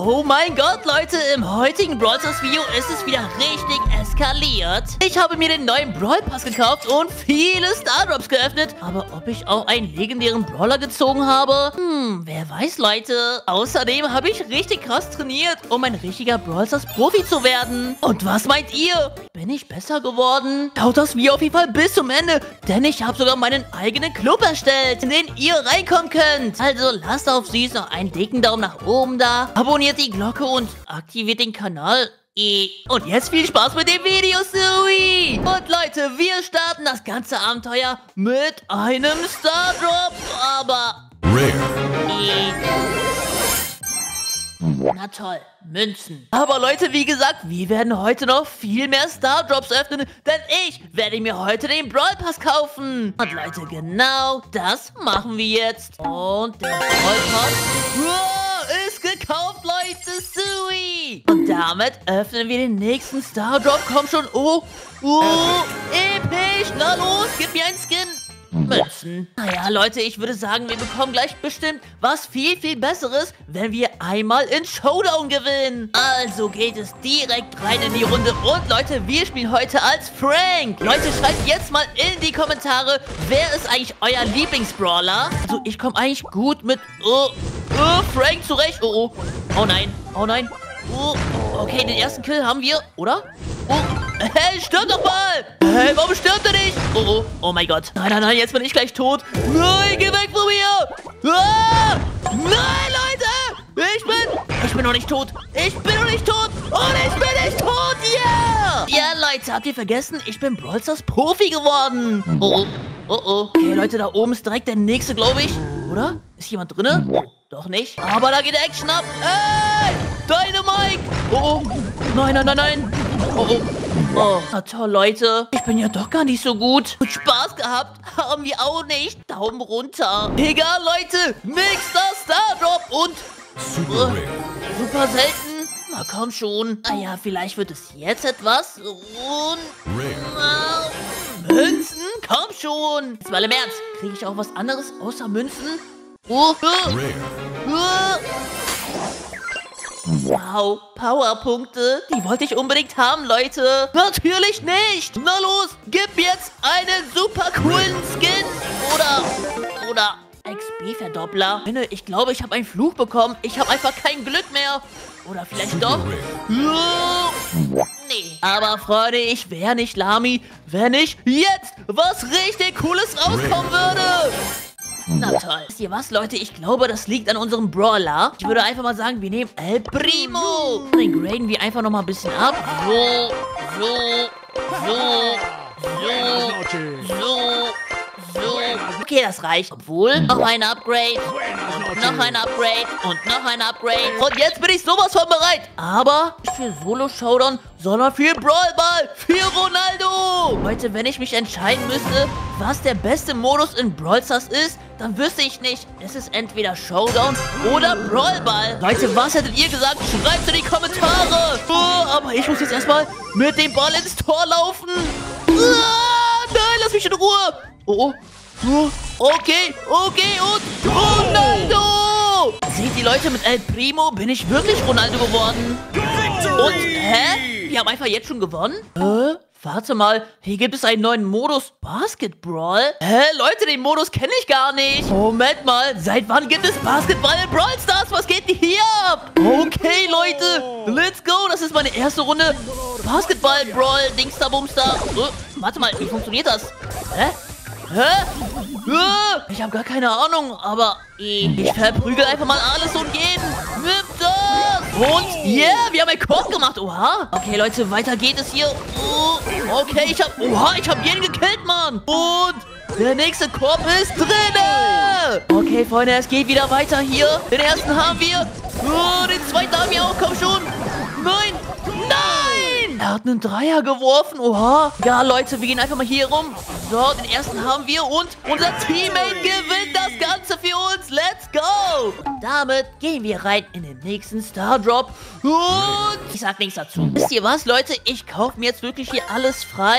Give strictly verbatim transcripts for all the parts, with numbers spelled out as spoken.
Oh mein Gott, Leute, im heutigen Brawl Stars Video ist es wieder richtig eskaliert. Ich habe mir den neuen Brawl Pass gekauft und viele Stardrops geöffnet. Aber ob ich auch einen legendären Brawler gezogen habe? Hm, wer weiß, Leute. Außerdem habe ich richtig krass trainiert, um ein richtiger Brawl Stars Profi zu werden. Und was meint ihr? Bin ich besser geworden? Schaut das Video auf jeden Fall bis zum Ende, denn ich habe sogar meinen eigenen Club erstellt, in den ihr reinkommen könnt. Also lasst auf süß noch einen dicken Daumen nach oben da, abonniert die Glocke und aktiviert den Kanal. Und jetzt viel Spaß mit dem Video, Sui! Und Leute, wir starten das ganze Abenteuer mit einem Stardrop, aber... Rare. Na toll, Münzen. Aber Leute, wie gesagt, wir werden heute noch viel mehr Stardrops öffnen, denn ich werde mir heute den Brawl Pass kaufen. Und Leute, genau das machen wir jetzt. Und der Brawl Pass wow, ist gekauft, Leute, Sui. Und damit öffnen wir den nächsten Stardrop. Komm schon, oh, oh, episch. Na los, gib mir einen Skin. Münzen. Naja, Leute, ich würde sagen, wir bekommen gleich bestimmt was viel, viel Besseres, wenn wir einmal in Showdown gewinnen. Also geht es direkt rein in die Runde. Und Leute, wir spielen heute als Frank. Leute, schreibt jetzt mal in die Kommentare, wer ist eigentlich euer Lieblingsbrawler? Also, ich komme eigentlich gut mit oh, oh, Frank zurecht. Oh, oh. Oh nein. Oh nein. Oh, okay, den ersten Kill haben wir, oder? Oh, hey, stirb doch mal! Hey, warum stirbt er nicht? Oh, oh, oh mein Gott. Nein, nein, nein, jetzt bin ich gleich tot. Nein, geh weg von mir! Ah! Nein, Leute! Ich bin... Ich bin noch nicht tot. Ich bin noch nicht tot. Und ich bin nicht tot, yeah! Ja, Leute, habt ihr vergessen? Ich bin Brawl Stars Profi geworden. Oh, oh, oh, oh. Okay, Leute, da oben ist direkt der nächste, glaube ich. Oder? Ist jemand drinne? Doch nicht. Aber da geht Action ab. Ey! Dynamite! Oh, oh. Nein, nein, nein, nein. Oh, oh. Oh, na toll, Leute. Ich bin ja doch gar nicht so gut. Und Spaß gehabt haben wir auch nicht. Daumen runter. Egal, Leute. Nächster Stardrop und... Super, uh, super selten. Na komm schon. Naja, vielleicht wird es jetzt etwas. Und... Uh, Münzen? Komm schon. Jetzt mal im Ernst. Kriege ich auch was anderes außer Münzen? Uh, uh, uh. Wow, Powerpunkte. Die wollte ich unbedingt haben, Leute. Natürlich nicht. Na los, gib jetzt einen super coolen Skin. Oder, oder X P-Verdoppler. Ich glaube, ich habe einen Fluch bekommen. Ich habe einfach kein Glück mehr. Oder vielleicht doch. Nee. Aber Freunde, ich wäre nicht Lami, wenn ich jetzt was richtig Cooles rauskommen würde. Na toll. Wisst ihr was, Leute? Ich glaube, das liegt an unserem Brawler. Ich würde einfach mal sagen, wir nehmen El Primo. Den graden wir einfach noch mal ein bisschen ab. So, so, so, so, so, so. Okay, das reicht. Obwohl, noch ein Upgrade. Und noch ein Upgrade. Und noch ein Upgrade. Und jetzt bin ich sowas von bereit. Aber nicht für Solo-Showdown, sondern für Brawl Ball. Für Ronaldo. Leute, wenn ich mich entscheiden müsste, was der beste Modus in Brawl Stars ist, dann wüsste ich nicht. Es ist entweder Showdown oder Brawl Ball. Leute, was hättet ihr gesagt? Schreibt in die Kommentare. Oh, aber ich muss jetzt erstmal mit dem Ball ins Tor laufen. Ah, nein, lass mich in Ruhe. Oh, oh. Okay, okay und Ronaldo. Seht ihr, Leute, mit El Primo bin ich wirklich Ronaldo geworden. Und, hä? Wir haben einfach jetzt schon gewonnen? Hä? Warte mal, hier gibt es einen neuen Modus Basketball. Hä, Leute, den Modus kenne ich gar nicht. Moment mal, seit wann gibt es Basketball in Brawl Stars? Was geht denn hier ab? Okay, Leute, let's go. Das ist meine erste Runde Basketball, Brawl, Dingster, Bumster. Oh, warte mal, wie funktioniert das? Hä? Hä? Ich habe gar keine Ahnung, aber ich verprügel einfach mal alles und jeden. Nimm das! Und yeah, wir haben einen Korb gemacht. Oha. Okay, Leute, weiter geht es hier. Okay, ich habe... Oha, ich habe jeden gekillt, Mann. Und der nächste Korb ist drin. Okay, Freunde, es geht wieder weiter hier. Den ersten haben wir. Oh, den zweiten haben wir auch. Komm schon. Nein. Nein. Er hat einen Dreier geworfen. Oha. Ja, Leute, wir gehen einfach mal hier rum. So, den ersten haben wir und unser Teammate gewinnt das Ganze für uns. Let's go. Damit gehen wir rein in den nächsten Stardrop. Und ich sag nichts dazu. Wisst ihr was, Leute? Ich kaufe mir jetzt wirklich hier alles frei.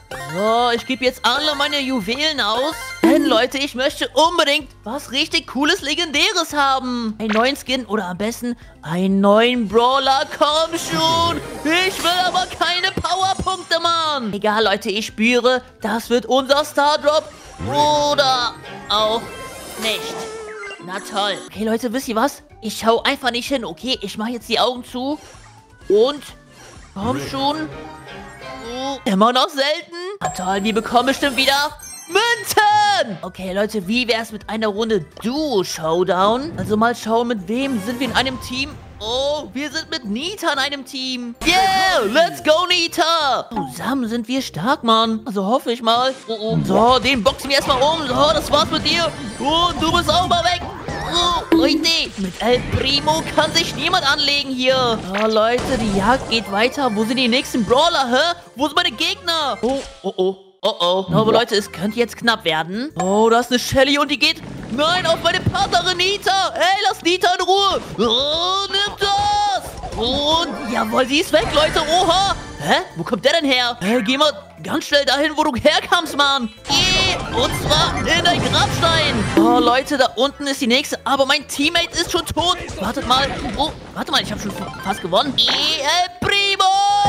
So, ich gebe jetzt alle meine Juwelen aus. Denn, Leute, ich möchte unbedingt was richtig cooles, Legendäres haben. Einen neuen Skin oder am besten einen neuen Brawler. Komm schon. Ich will aber keine Powerpunkte, Mann. Egal, Leute, ich spüre, das wird unser Stardrop. Oder auch nicht. Na toll. Okay, Leute, wisst ihr was? Ich schau einfach nicht hin, okay? Ich mache jetzt die Augen zu. Und... Komm schon. Oh, immer noch selten. Na toll, wir bekommen bestimmt wieder Münzen. Okay, Leute, wie wäre es mit einer Runde Duo-Showdown? Also mal schauen, mit wem sind wir in einem Team? Oh, wir sind mit Nita in einem Team. Yeah, let's go, Nita. Zusammen sind wir stark, Mann. Also hoffe ich mal. Oh, oh. So, den boxen wir erstmal um. So, das war's mit dir. Und du bist auch mal weg. Oh, Leute, mit El Primo kann sich niemand anlegen hier. Oh, Leute, die Jagd geht weiter. Wo sind die nächsten Brawler, hä? Wo sind meine Gegner? Oh, oh, oh. Oh, oh. Aber Leute, es könnte jetzt knapp werden. Oh, da ist eine Shelly und die geht... Nein, auf meine Partnerin Nita. Ey, lass Nita in Ruhe. Oh, nimm das. Und, jawohl, sie ist weg, Leute. Oha. Hä? Wo kommt der denn her? Hä, geh mal ganz schnell dahin, wo du herkamst, Mann. Geh. Und zwar in dein Grabstein. Oh, Leute, da unten ist die nächste. Aber mein Teammate ist schon tot. Wartet mal. Oh, warte mal, ich habe schon fast gewonnen. El Primo.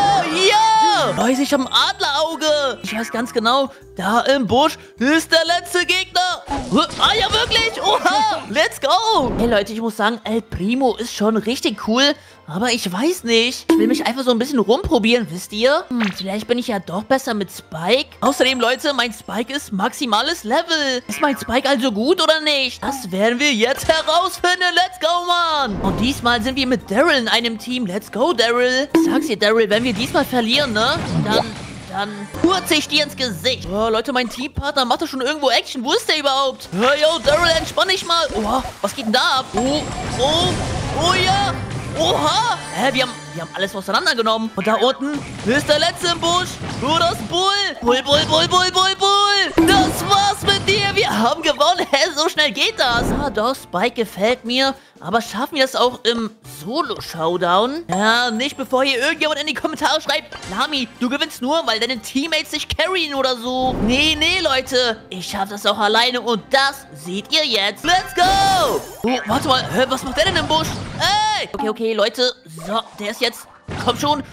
Ja. Leute, ich habe ein Adlerauge. Ich weiß ganz genau, da im Busch ist der letzte Gegner. Ah, ja, wirklich. Oha. Let's go. Hey, Leute, ich muss sagen, El Primo ist schon richtig cool. Aber ich weiß nicht. Ich will mich einfach so ein bisschen rumprobieren, wisst ihr? Hm, vielleicht bin ich ja doch besser mit Spike. Außerdem, Leute, mein Spike ist maximales Level. Ist mein Spike also gut oder nicht? Das werden wir jetzt herausfinden. Let's go, Mann. Und diesmal sind wir mit Daryl in einem Team. Let's go, Daryl. Ich sag's dir, Daryl, wenn wir diesmal verlieren, ne? Dann... Dann kurze ich dir ins Gesicht. Oh, Leute, mein Teampartner macht da schon irgendwo Action. Wo ist der überhaupt? Hey, yo, Daryl, entspann dich mal. Oha, was geht denn da ab? Oh, oh, oh ja. Oha. Hä, wir haben, wir haben alles auseinandergenommen. Und da unten ist der letzte im Busch. Oh, das Bull. Bull, Bull, Bull, Bull, Bull, Bull. Das war's mit dir. Wir haben gewonnen. Hä, so schnell geht das. Ja, doch, Spike gefällt mir. Aber schaffen wir das auch im Solo-Showdown? Ja, nicht bevor hier irgendjemand in die Kommentare schreibt, Lami, du gewinnst nur, weil deine Teammates dich carryen oder so. Nee, nee, Leute. Ich schaffe das auch alleine und das seht ihr jetzt. Let's go! Oh, warte mal. Hä, was macht der denn im Busch? Ey! Okay, okay, Leute. So, der ist jetzt... Komm schon.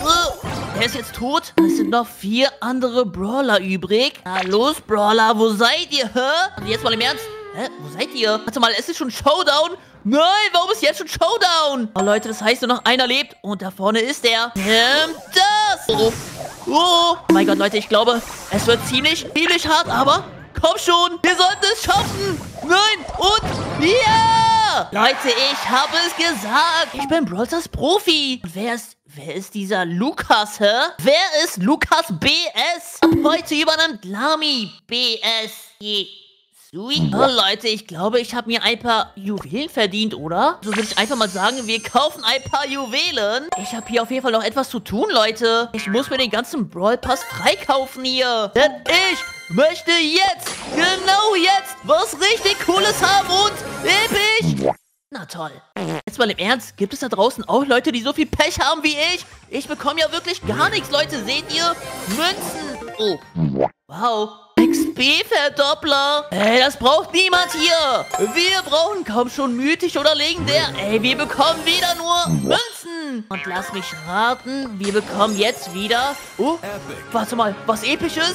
Der ist jetzt tot. Es sind noch vier andere Brawler übrig. Na los, Brawler, wo seid ihr? Hä? Also jetzt mal im Ernst. Hä? Wo seid ihr? Warte mal, es ist schon Showdown. Nein, warum ist jetzt schon Showdown? Oh, Leute, das heißt, nur noch einer lebt. Und da vorne ist er. Nimm das. Oh, oh. Oh mein Gott, Leute, ich glaube, es wird ziemlich, ziemlich hart. Aber komm schon, wir sollten es schaffen. Nein, und ja. Leute, ich habe es gesagt. Ich bin Brawl Stars Profi. Und wer ist... Wer ist dieser Lukas, hä? Wer ist Lukas B S? Ab heute übernimmt Lami B S. Je. Sweet. Oh, Leute, ich glaube, ich habe mir ein paar Juwelen verdient, oder? So würde ich einfach mal sagen, wir kaufen ein paar Juwelen. Ich habe hier auf jeden Fall noch etwas zu tun, Leute. Ich muss mir den ganzen Brawl Pass freikaufen hier. Denn ich möchte jetzt, genau jetzt, was richtig Cooles haben und episch. Na toll. Jetzt mal im Ernst, gibt es da draußen auch Leute, die so viel Pech haben wie ich? Ich bekomme ja wirklich gar nichts, Leute. Seht ihr? Münzen. Oh. Wow. X P-Verdoppler. Ey, das braucht niemand hier. Wir brauchen kaum schon mythisch oder legendär. Ey, wir bekommen wieder nur Münzen. Und lass mich raten, wir bekommen jetzt wieder... Oh, warte mal, was Episches?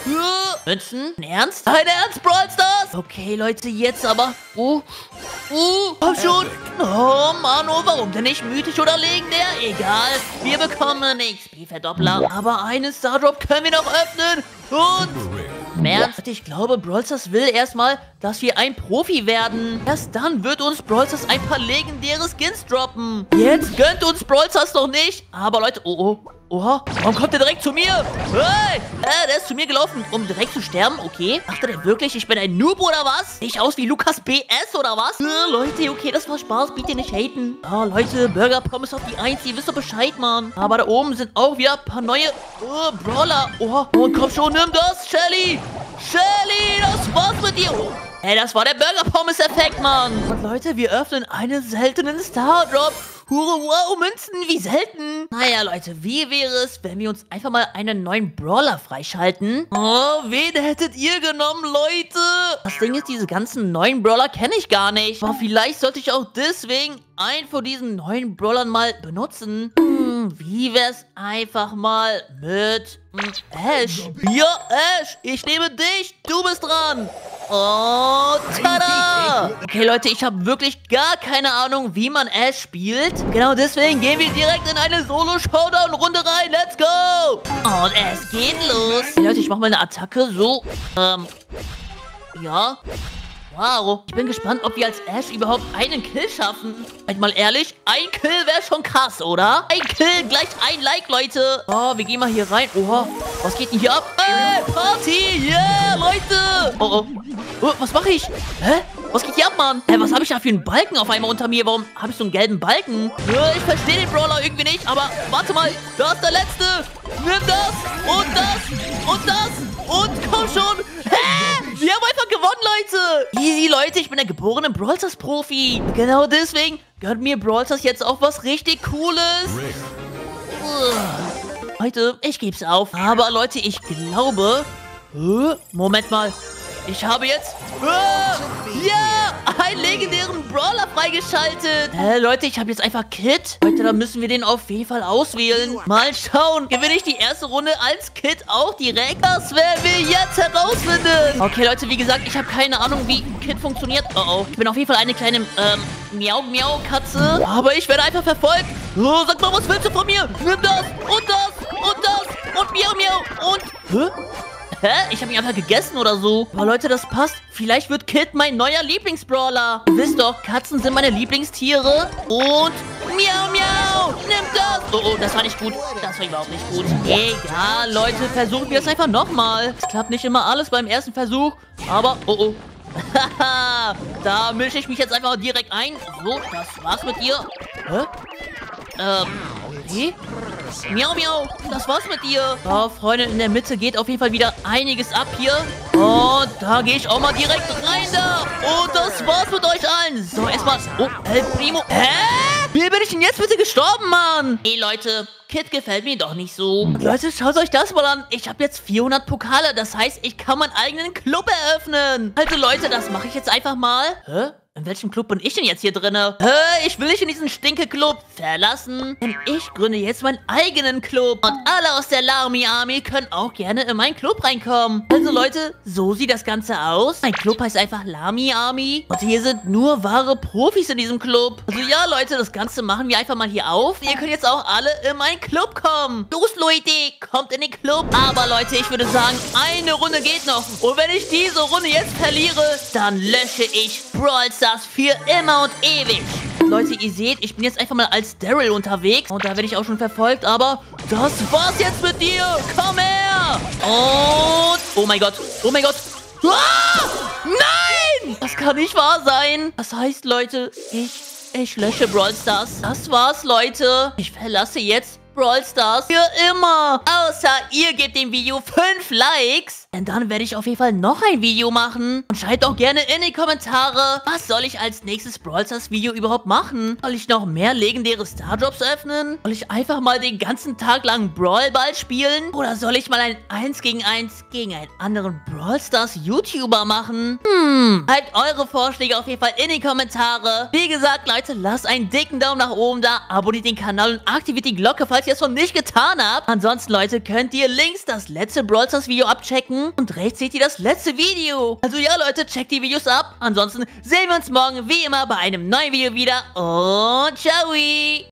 Münzen? Ernst? Dein Ernst, Brawl Stars? Okay, Leute, jetzt aber. Oh, oh, komm schon. Oh, Mann, oh, warum denn nicht mythisch oder legendär? Egal, wir bekommen einen X P-Verdoppler. Aber einen Stardrop können wir noch öffnen. Und... Ernst? Ich glaube, Brawl Stars will erstmal, dass wir ein Profi werden. Erst dann wird uns Brawl Stars ein paar legendäre Skins droppen. Jetzt gönnt uns Brawl Stars noch nicht. Aber Leute, oh, oh. Oha, warum kommt der direkt zu mir? Hey, äh, der ist zu mir gelaufen, um direkt zu sterben, okay. Dachte der wirklich, ich bin ein Noob oder was? Sehe ich aus wie Lukas B S oder was? Äh, Leute, okay, das war Spaß, bitte nicht haten. Ah, Leute, Burger Pommes auf die Eins, ihr wisst doch Bescheid, Mann. Aber da oben sind auch wieder ein paar neue uh, Brawler. Oha, und komm schon, nimm das, Shelly. Shelly, das war's mit dir. Oh. Hey, das war der Burger Pommes Effekt, Mann. Und Leute, wir öffnen einen seltenen Stardrop. Pure Wow, Münzen, wie selten. Naja, Leute, wie wäre es, wenn wir uns einfach mal einen neuen Brawler freischalten? Oh, wen hättet ihr genommen, Leute? Das Ding ist, diese ganzen neuen Brawler kenne ich gar nicht. Aber vielleicht sollte ich auch deswegen einen von diesen neuen Brawlern mal benutzen. Hm, wie wär's einfach mal mit hm, Ash? Ja, Ash, ich nehme dich. Du bist dran. Oh, tada! Okay, Leute, ich habe wirklich gar keine Ahnung, wie man Ash spielt. Genau deswegen gehen wir direkt in eine Solo-Showdown-Runde rein. Let's go! Und es geht los. Okay, Leute, ich mache mal eine Attacke. So, ähm, ja. Wow, ich bin gespannt, ob wir als Ash überhaupt einen Kill schaffen. Seid mal ehrlich, ein Kill wäre schon krass, oder? Ein Kill, gleich ein Like, Leute. Oh, wir gehen mal hier rein. Oha, was geht denn hier ab? Hey, Party, yeah, Leute. Oh, oh, oh was mache ich? Hä? Was geht hier ab, Mann? Hä, was habe ich da für einen Balken auf einmal unter mir? Warum habe ich so einen gelben Balken? Ja, ich verstehe den Brawler irgendwie nicht, aber warte mal, da ist der Letzte. Nimm das und das und das und komm schon. Hä? Wir haben einfach gewonnen, Leute. Easy, Leute, ich bin der geborene Brawl Stars Profi. Genau deswegen gehört mir Brawl Stars jetzt auch was richtig Cooles. Uah. Leute, ich geb's auf. Aber Leute, ich glaube... Huh? Moment mal. Ich habe jetzt... Ah, ja! Einen legendären Brawler freigeschaltet. Äh, Leute, ich habe jetzt einfach Kit. Leute, da müssen wir den auf jeden Fall auswählen. Mal schauen. Gewinne ich die erste Runde als Kit auch direkt? Das werden wir jetzt herausfinden. Okay, Leute, wie gesagt, ich habe keine Ahnung, wie Kit funktioniert. Oh, oh. Ich bin auf jeden Fall eine kleine, ähm, Miau-Miau-Katze. Aber ich werde einfach verfolgt. Oh, sag mal, was willst du von mir? Nimm das und das und das und Miau-Miau und... Hä? Hä? Ich habe ihn einfach gegessen oder so. Aber Leute, das passt. Vielleicht wird Kit mein neuer Lieblingsbrawler. Ihr wisst doch, Katzen sind meine Lieblingstiere. Und miau, miau. Nimm das. Oh, oh, das war nicht gut. Das war überhaupt nicht gut. Egal, Leute, versuchen wir es einfach nochmal. Es klappt nicht immer alles beim ersten Versuch. Aber, oh, oh. Haha, da mische ich mich jetzt einfach direkt ein. So, das war's mit dir. Hä? Ähm, okay. Miau, miau, das war's mit dir. Oh, Freunde, in der Mitte geht auf jeden Fall wieder einiges ab hier. Und da gehe ich auch mal direkt rein da. Und das war's mit euch allen. So, erstmal. Oh, El Primo. Hä? Wie bin ich denn jetzt bitte gestorben, Mann? Hey, Leute, Kit gefällt mir doch nicht so. Und Leute, schaut euch das mal an. Ich habe jetzt vierhundert Pokale. Das heißt, ich kann meinen eigenen Club eröffnen. Also, Leute, das mache ich jetzt einfach mal. Hä? In welchem Club bin ich denn jetzt hier drinne? Hä? Ich will nicht in diesen Stinke-Club verlassen. Denn ich gründe jetzt meinen eigenen Club. Und alle aus der Lami Army können auch gerne in meinen Club reinkommen. Also Leute, so sieht das Ganze aus. Mein Club heißt einfach Lami Army. Und hier sind nur wahre Profis in diesem Club. Also ja, Leute, das Ganze machen wir einfach mal hier auf. Ihr könnt jetzt auch alle in meinen Club kommen. Los, Leute, kommt in den Club. Aber Leute, ich würde sagen, eine Runde geht noch. Und wenn ich diese Runde jetzt verliere, dann lösche ich Brawl Stars für immer und ewig. Leute, ihr seht, ich bin jetzt einfach mal als Daryl unterwegs. Und da werde ich auch schon verfolgt, aber das war's jetzt mit dir. Komm her. Und... Oh mein Gott. Oh mein Gott. Ah! Nein! Das kann nicht wahr sein. Das heißt, Leute, ich... Ich lösche Brawl Stars. Das war's, Leute. Ich verlasse jetzt Brawl Stars für immer. Außer ihr gebt dem Video fünf Likes. Denn dann werde ich auf jeden Fall noch ein Video machen. Und schreibt auch gerne in die Kommentare, was soll ich als nächstes Brawl Stars Video überhaupt machen? Soll ich noch mehr legendäre Stardrops öffnen? Soll ich einfach mal den ganzen Tag lang Brawl Ball spielen? Oder soll ich mal ein eins gegen eins gegen einen anderen Brawl Stars YouTuber machen? Hm, schreibt eure Vorschläge auf jeden Fall in die Kommentare. Wie gesagt, Leute, lasst einen dicken Daumen nach oben da, abonniert den Kanal und aktiviert die Glocke, falls ihr es noch nicht getan habt. Ansonsten, Leute, könnt ihr links das letzte Brawl Stars Video abchecken und rechts seht ihr das letzte Video. Also ja, Leute, checkt die Videos ab. Ansonsten sehen wir uns morgen wie immer bei einem neuen Video wieder und ciao!